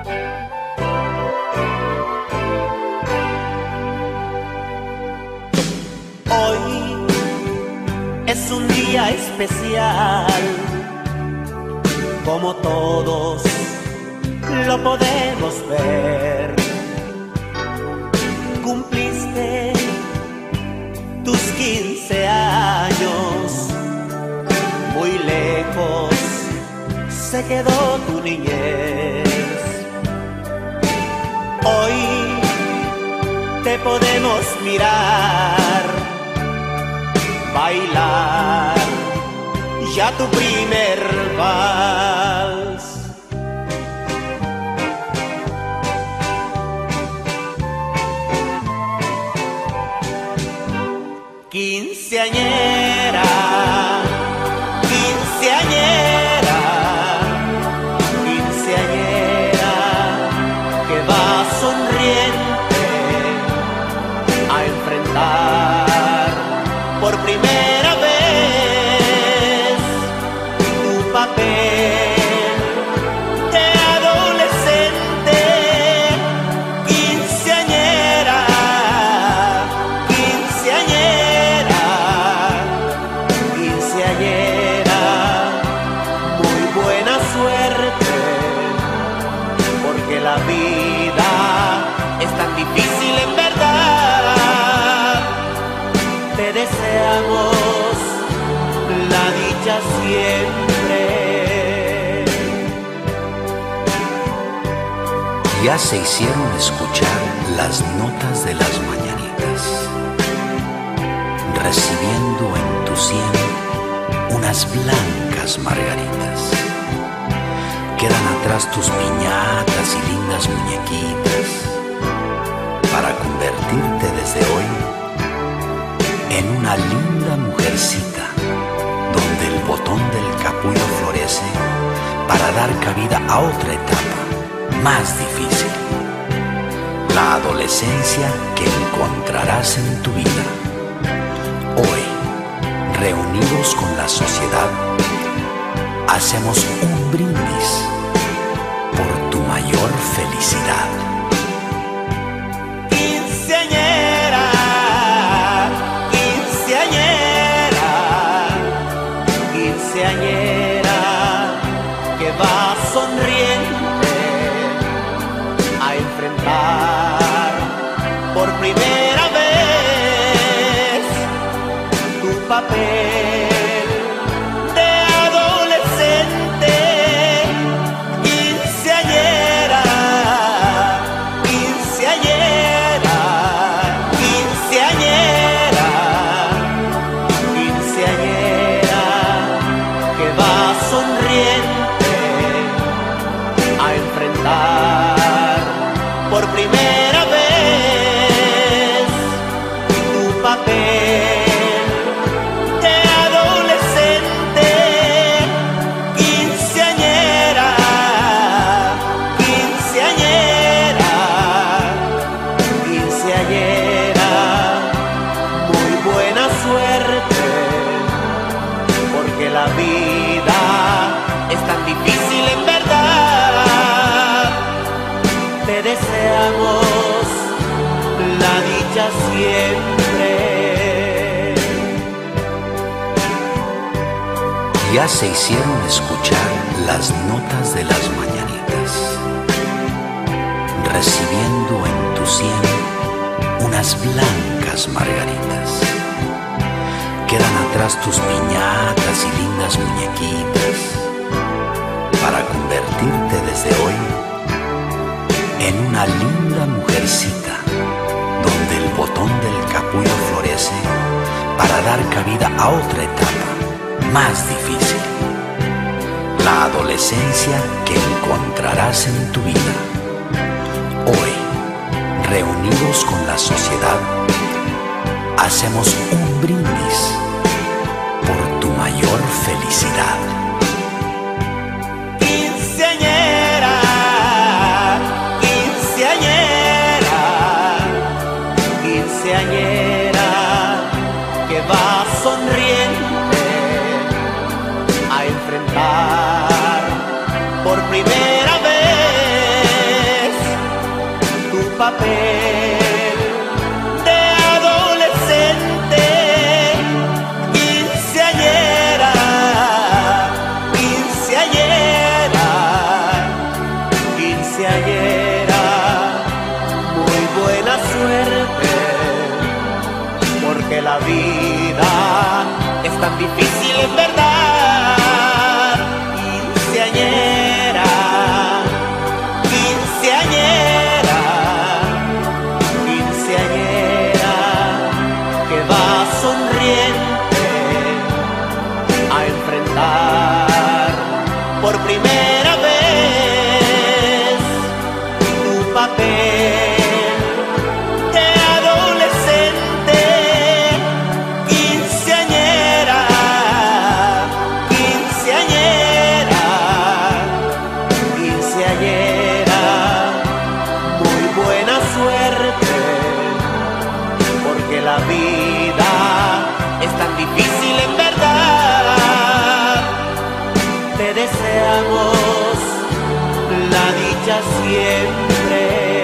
Hoy es un día especial, como todos lo podemos ver. Cumpliste tus 15 años, muy lejos se quedó tu niñez. Hoy te podemos mirar, bailar ya tu primer vals. Quinceañera, quinceañera, quinceañera, que va sonriente a enfrentar por primera vez tu papel de adolescente. Quinceañera, quinceañera, quinceañera, muy buena suerte, porque la vida es tan difícil en verdad. Te deseamos la dicha siempre. Ya se hicieron escuchar las notas de las mañanitas, recibiendo en tu sien unas blancas margaritas. Quedan atrás tus piñatas y lindas muñequitas, para convertirte desde hoy en una linda mujercita, donde el botón del capullo florece para dar cabida a otra etapa más difícil, la adolescencia que encontrarás en tu vida. Hoy, reunidos con la sociedad, hacemos un brindis por tu mayor felicidad. Quinceañera, quinceañera, quinceañera, que va sonriente a enfrentar por primera vez tu papel de adolescente. Quinceañera, quinceañera, quinceañera, quinceañera, que va sonriente a enfrentar por primera vez tu papel de adolescente. Quinceañera, quinceañera, quinceañera, muy buena suerte, porque la vida es tan difícil en verdad. Te deseamos la dicha siempre. Ya se hicieron escuchar las notas de las mañanitas, recibiendo en tu sien unas blancas margaritas. Quedan atrás tus piñatas y lindas muñequitas, para convertirte desde hoy en una linda mujercita, donde el botón del capullo florece para dar cabida a otra etapa más difícil, la adolescencia que encontrarás en tu vida. Hoy, reunidos con la sociedad, hacemos un brindis por tu mayor felicidad. Quinceañera, quinceañera, quinceañera, que va sonriente a enfrentar por primera vez papel de adolescente, quinceañera, quinceañera, quinceañera. Muy buena suerte, porque la vida es tan difícil en verdad. Quinceañera, quinceañera, quinceañera, que va sonriente a enfrentar por primera vez tu papel de adolescente, quinceañera, quinceañera, quinceañera. Muy buena suerte, porque la vida es tan difícil en verdad. Te deseamos la dicha siempre.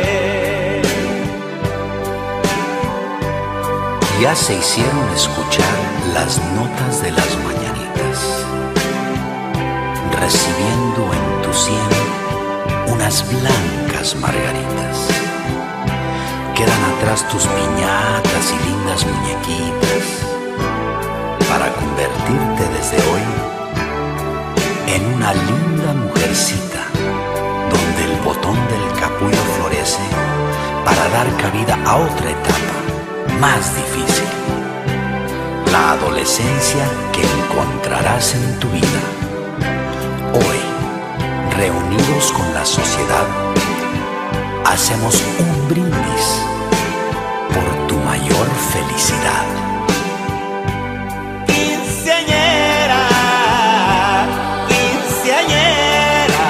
Ya se hicieron escuchar las notas de las mañanitas, recibiendo en tu sien unas blancas margaritas. Quedan atrás tus piñatas y lindas muñequitas, para convertirte desde hoy en una linda mujercita, donde el botón del capullo florece para dar cabida a otra etapa más difícil, la adolescencia que encontrarás en tu vida. Hoy, reunidos con la sociedad, hacemos un brindis por tu mayor felicidad. Quinceañera, quinceañera,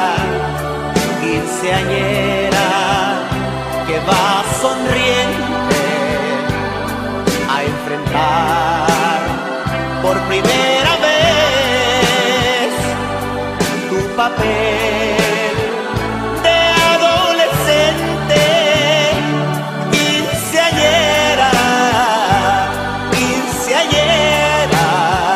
quinceañera, que va sonriente a enfrentar por primera vez tu papel de adolescente, quinceañera, quinceañera,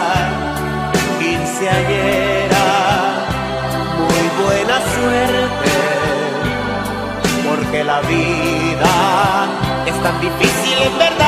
quinceañera. Muy buena suerte, porque la vida es tan difícil en verdad.